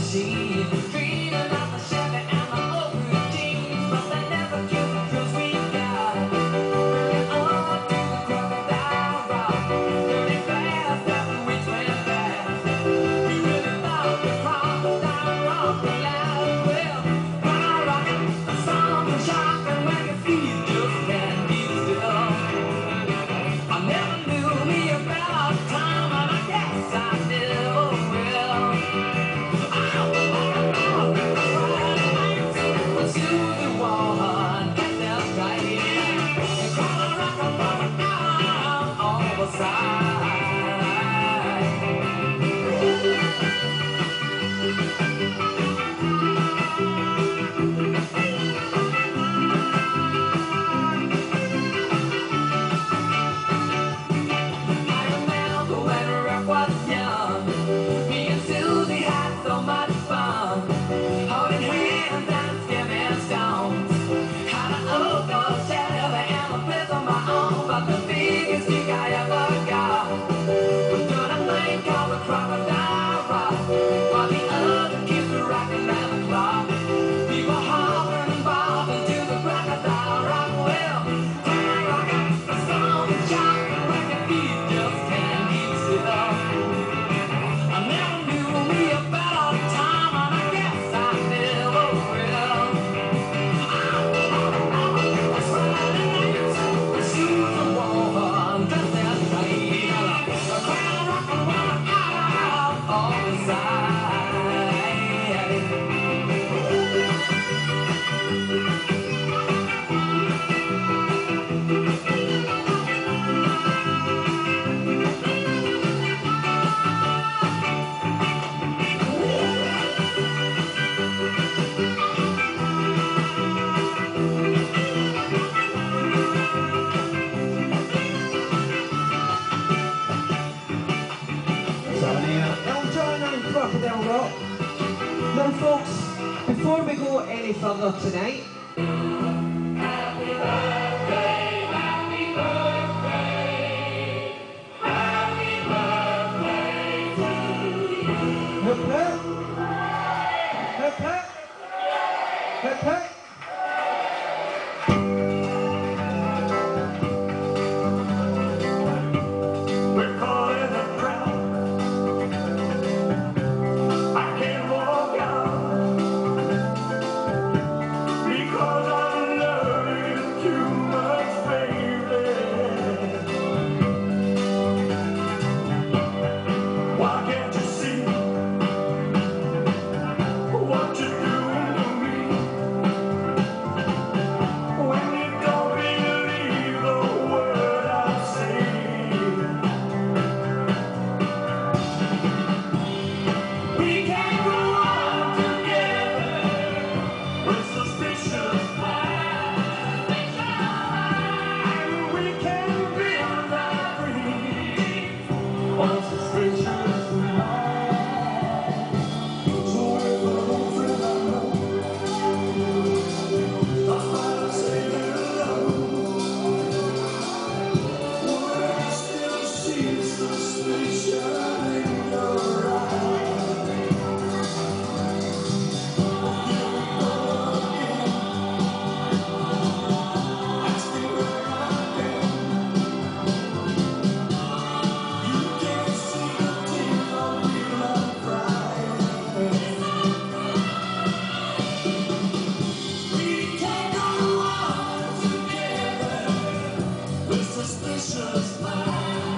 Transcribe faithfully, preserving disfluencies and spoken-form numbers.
machine, dreaming of the Chevy and the old routines, but they never give the thrills we got. Burning up to the crocodile rock, dirty fast after we went fast. We really thought the crocodile rock would last. Well, when I rock it, something shocking when your feet just can't keep still. I never knew me about time, and I guess I never will. Crocodile Rock. Now folks, before we go any further tonight, happy birthday, happy birthday, happy birthday to you. hip hip, hip hip, hip hip. Suspicious mind.